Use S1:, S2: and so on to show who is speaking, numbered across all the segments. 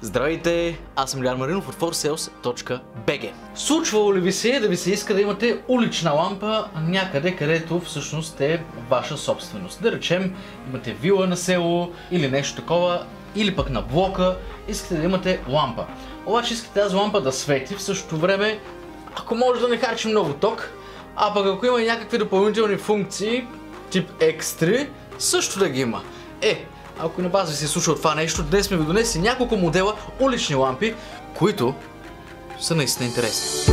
S1: Здравейте, аз съм Илян Маринов от forsales.bg. Случвало ли ви се да ви се иска да имате улична лампа някъде, където всъщност е ваша собственост? Да речем, имате вила на село или нещо такова, или пък на блока, искате да имате лампа. Обаче искате тази лампа да свети в същото време, ако може да не харчи много ток, а пък ако има и някакви допълнителни функции, тип екстри, също да ги има. Ако на база ви се случва това нещо, днес сме ви донесли няколко модела улични лампи, които са наистина интересни.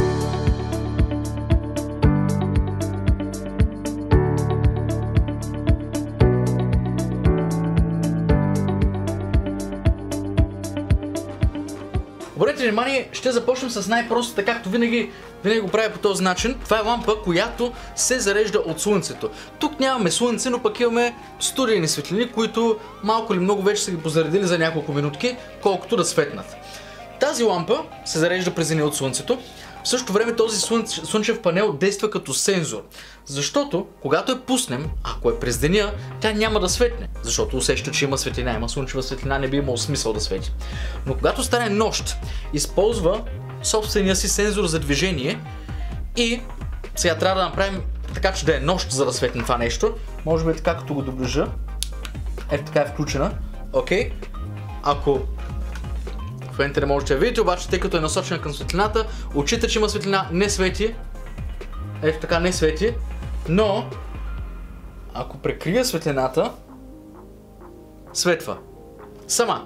S1: Обърнете внимание, ще започнем с най-простата, както винаги го правя по този начин. Това е лампа, която се зарежда от слънцето. Тук нямаме слънце, но пък имаме студийни светлини, които малко или много вече са ги позаредили за няколко минутки, колкото да светнат. Тази лампа се зарежда през деня от слънцето. В същото време този слънчев панел действа като сензор. Защото, когато я пуснем, ако е през деня, тя няма да светне. Защото усеща, че има светлина, има слънчева светлина, не би имало смисъл да свети. Но когато стане нощ, използва собствения си сензор за движение и сега трябва да направим така, че да е нощ, за да светне това нещо. Може би така, като го доближа. Ето така е включена. Окей. Ако в момента не можете да видите, обаче тъй като е насочена към светлината, отчита, че има светлина, не свети. Ето така не свети. Но ако прекрия светлината, светва. Сама.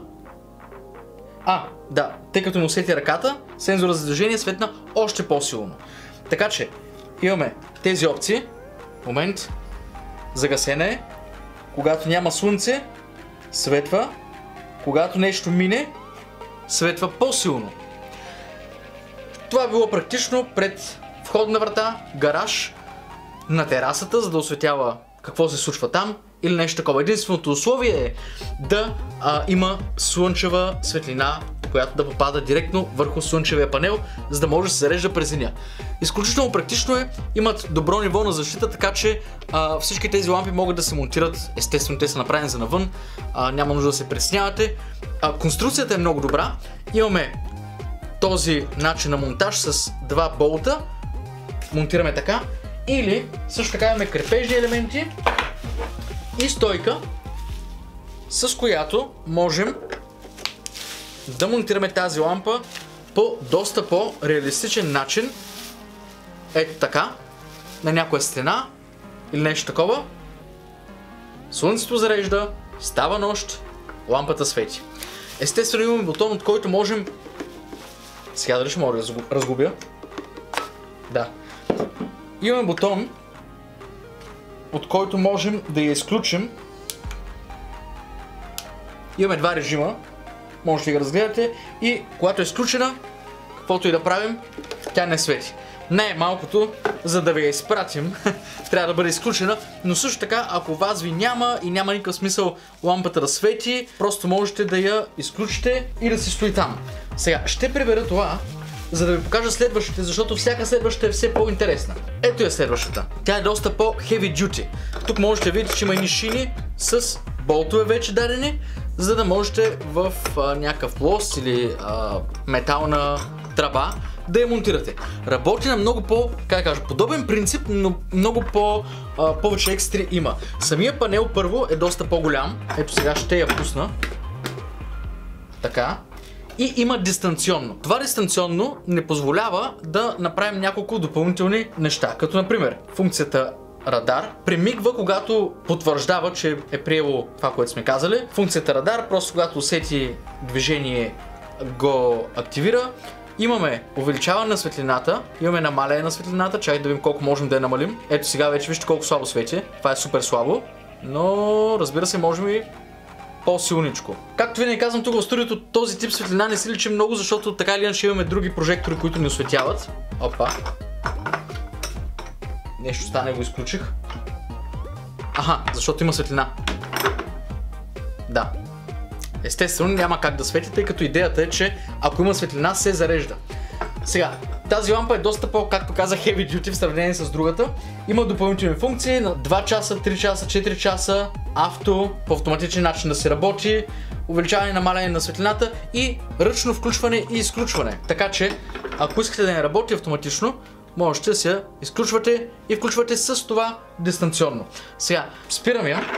S1: Да, тъй като му усети ръката, сензора за движение светна още по-силно. Така че имаме тези опции. Момент. Загасене. Когато няма слънце, светва. Когато нещо мине, светва по-силно. Това било практично пред входна врата, гараж, на терасата, за да осветява какво се случва там или нещо такова. Единственото условие е да има слънчева светлина, която да попада директно върху слънчевия панел, за да може да се зарежда през деня. Изключително практично е, имат добро ниво на защита, така че всички тези лампи могат да се монтират, естествено те са направени за навън, няма нужда да се притеснявате. Конструкцията е много добра, имаме този начин на монтаж с два болта, монтираме така, или също така имаме крепежни елементи и стойка, с която можем да монтираме тази лампа по доста по-реалистичен начин. Ето така, на някоя стена или нещо такова. Слънцето зарежда, става нощ, лампата свети. Естествено имаме бутон, от който можем... Сега дали ще мога да разгубя? Да. Имаме бутон, от който можем да я изключим. Имаме два режима, можете да ги разгледате, и когато е изключена, каквото и да правим, тя не свети. Най-малкото, за да ви я изпратим, трябва да бъде изключена, но също така, ако вас ви няма и няма никакъв смисъл лампата да свети, просто можете да я изключите и да си стои там. Сега, ще прибера това, за да ви покажа следващите, защото всяка следваща е все по-интересна. Ето е следващата. Тя е доста по-heavy duty. Тук можете да видите, че има и шини с болтове вече дадени, за да можете в някакъв лост или метална тръба да я монтирате. Работи на много подобен принцип, но много повече екстри има. Самия панел първо е доста по-голям. Ето сега ще я пусна. Така. И има дистанционно. Това дистанционно не позволява да направим няколко допълнителни неща. Като например функцията радар примигва, когато потвърждава, че е приело това, което сме казали. Функцията радар, просто когато усети движение, го активира. Имаме увеличаване на светлината, имаме намаляне на светлината, чакай да видим колко можем да я намалим. Ето сега вече вижте колко слабо свети, това е супер слабо, но разбира се можем и по-силничко. Както винаги казвам, тук в студиото този тип светлина не се личи много, защото така или иначе имаме други прожектори, които ни осветяват. Опа. Нещо стане, го изключих. Защото има светлина. Да. Естествено няма как да свети, тъй като идеята е, че ако има светлина, се зарежда. Сега, тази лампа е доста както казах, heavy duty в сравнение с другата. Има допълнителни функции на 2 часа, 3 часа, 4 часа, авто, по автоматичен начин да се работи. увеличаване и намаляне на светлината и ръчно включване и изключване. Така че, ако искате да не работи автоматично, можете да се изключвате и включвате с това дистанционно. Сега, спирам я,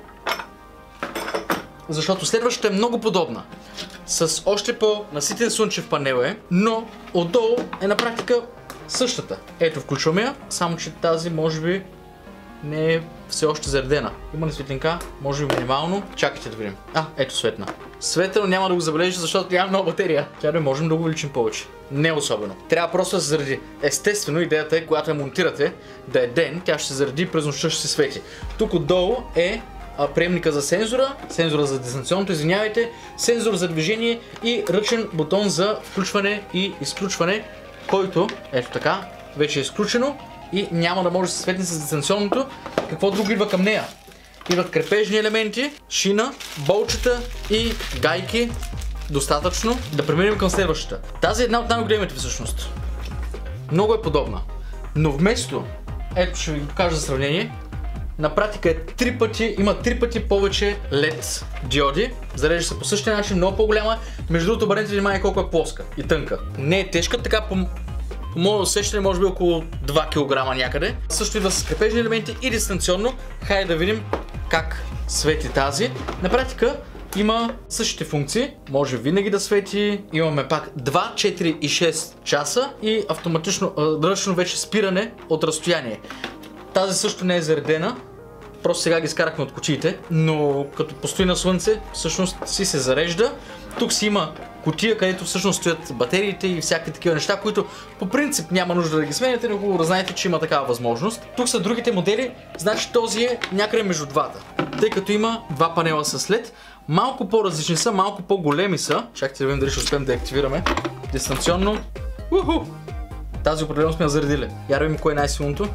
S1: защото следващата е много подобна. С още по-наситен слънчев панел е, но отдолу е на практика същата. Ето, включваме я, само че тази може би не е все още заредена. Има ли светлинка? Може би минимално. Чакайте да видим. Ето светна. Светло няма да го забележите, защото няма много батерия. Тя не можем да го увеличим повече. Не особено. Трябва просто да се зареди. Естествено, идеята е, когато я монтирате, да е ден, тя ще се зареди и през нощта ще се свети. Тук отдолу е приемника за сензора за дистанционното, извинявайте, сензор за движение и ръчен бутон за включване и изключване, който, ето така, вече е изключено и няма да може да се светне с дистанционното. Какво друго идва към нея? Идват крепежни елементи, шина, болчета и гайки. Достатъчно. Да преминем към следващата. Тази е една от най-големите всъщност. Много е подобна. Но вместо, ето ще ви покажа за сравнение, на практика има 3 пъти повече LED диоди. Зарежда се по същия начин, много по-голяма. Между другото, обърнете внимание колко е плоска и тънка. Не е тежка, така по мое усещане може би около 2 кг някъде. Също идва с крепежни елементи и дистанционно. Хайде да видим как свети тази. На практика има същите функции. Може винаги да свети. Имаме пак 2, 4 и 6 часа и автоматично ръчно вече спиране от разстояние. Тази също не е заредена. Просто сега ги изкарахме от кутиите, но като постои на слънце, всъщност си се зарежда. Тук си има кутия, където всъщност стоят батериите и всякакви такива неща, които по принцип няма нужда да ги сменяте, но хубаво да знаете, че има такава възможност. Тук са другите модели, значи този е някъде между двата, тъй като има два панела с LED. Малко по-различни са, малко по-големи са. Чакайте да видим дали ще успеем да активираме дистанционно. Тази определено сме я заредили. Я да видим кое е най-силното.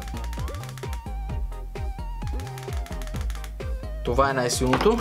S1: Това е най-силното.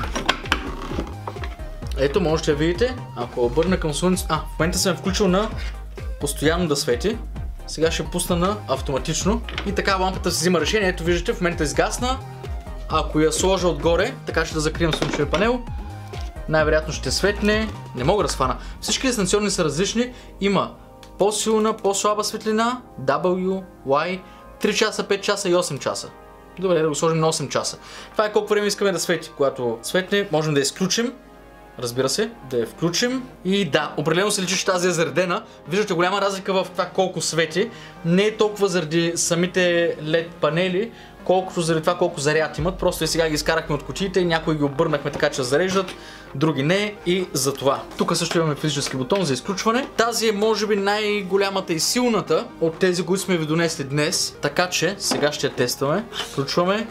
S1: Ето, можете да видите, ако обърна към слънцето. В момента съм включил на постоянно да свети. Сега ще пусна на автоматично. И така лампата се взима решение. Ето виждате, в момента изгасна. Ако я сложа отгоре, така ще да закрием слънчевия панел, най-вероятно ще светне. Не мога да схвана. Всички дистанционни са различни. Има по-силна, по-слаба светлина, W, Y, 3 часа, 5 часа и 8 часа. Добре, да го сложим на 8 часа. Това е колко време искаме да свети. Когато светне, можем да я изключим. Разбира се, да я включим. И да, определено се личи, че тази е заредена. Виждате голяма разлика в това колко свети. Не е толкова заради самите LED панели, колкото заради това колко заряд имат. Просто и сега ги изкарахме от кутиите и някои ги обърнахме така, че зареждат, други не и за това. Тук също имаме физически бутон за изключване. Тази е може би най-голямата и силната от тези, които сме ви донесли днес. Така че сега ще я тестваме. Включваме.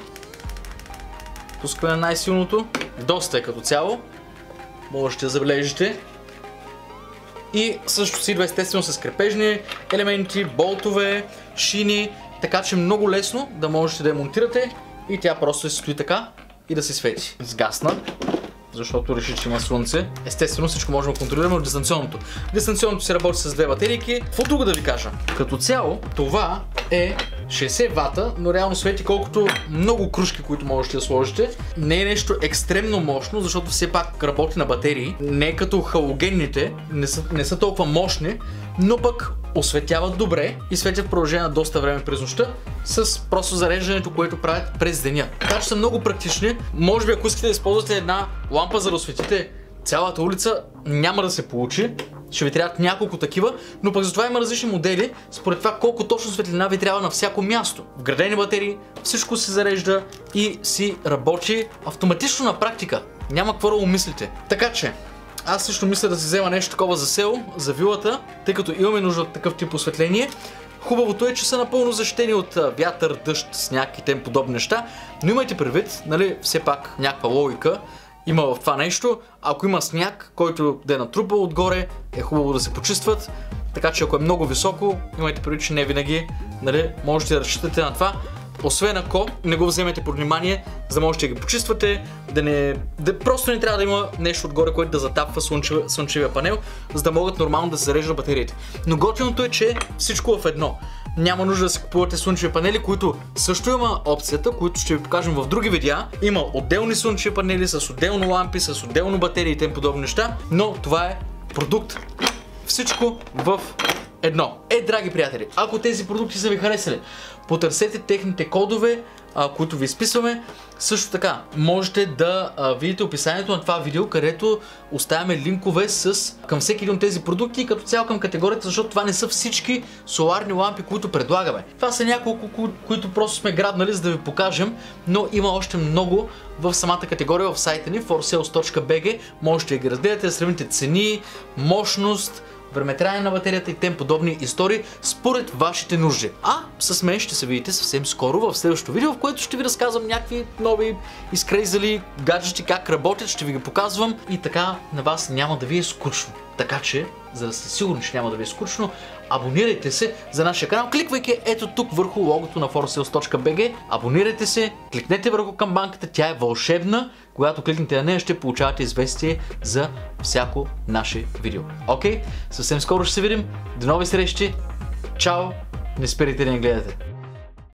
S1: Пускаме най-силното. Доста е като цяло. Можете да забележите. И също си идва естествено с крепежни елементи, болтове, шини. Така че много лесно да можете да я монтирате и тя просто се стои така и да се свети. Сгасна, защото реши, че има слънце. Естествено всичко можем да контролираме от дистанционното. Дистанционното се работи с две батерийки. Какво друго да ви кажа? Като цяло това е 60 вата, но реално свети колкото много кружки, които можете да сложите. Не е нещо екстремно мощно, защото все пак работи на батерии. Не е като халогенните, не са толкова мощни, но пък осветяват добре и светят в продължение на доста време през нощта с просто зареждането, което правят през деня. Така че са много практични. Може би ако искате да използвате една лампа за да осветите цялата улица, няма да се получи. Ще ви трябват няколко такива, но пък затова има различни модели, според това колко точно светлина ви трябва на всяко място. Вградени батерии, всичко се зарежда и си работи автоматично на практика. Няма какво да умислите. Така че, аз също мисля да си взема нещо такова за село, за вилата, тъй като имаме нужда от такъв тип осветление. Хубавото е, че са напълно защитени от вятър, дъжд, сняг и тем подобни неща, но имайте предвид, нали, все пак някаква логика има в това нещо. Ако има сняг, който да е натрупал отгоре, е хубаво да се почистват. Така че ако е много високо, имайте предвид, че не винаги, нали, можете да разчитате на това. Освен ако не го вземете под внимание, за да можете да ги почиствате, просто не трябва да има нещо отгоре, което да затапва слънчевия панел, за да могат нормално да се зареждат батериите. Но готиното е, че всичко в едно. Няма нужда да си купувате слънчеви панели, които също има опцията, които ще ви покажем в други видеа. Има отделни слънчеви панели с отделно лампи, с отделно батерии и тем подобни неща, но това е продукт. Всичко в едно. Драги приятели, ако тези продукти са ви харесали, потърсете техните кодове, които ви изписваме. Също така, можете да видите описанието на това видео, където оставяме линкове към всеки един от тези продукти и като цяло към категорията, защото това не са всички соларни лампи, които предлагаме. Това са няколко, които просто сме грабнали, за да ви покажем, но има още много в самата категория в сайта ни forsales.bg. Можете да ги разгледате, да сравните цени, мощност, времетраене на батерията и тем подобни истории според вашите нужди. С мен ще се видите съвсем скоро в следващото видео, в което ще ви разказвам някакви нови изкрейзали гаджети, как работят, ще ви ги показвам и така на вас няма да ви е скучно. Така че, за да сте сигурни, че няма да ви е скучно, абонирайте се за нашия канал, кликвайки ето тук върху логото на forsales.bg. Абонирайте се, кликнете върху камбанката, тя е вълшебна. Когато кликнете на нея, ще получавате известие за всяко наше видео. Окей? Съвсем скоро ще се видим. До нови срещи. Чао! Не спирайте да ни гледате.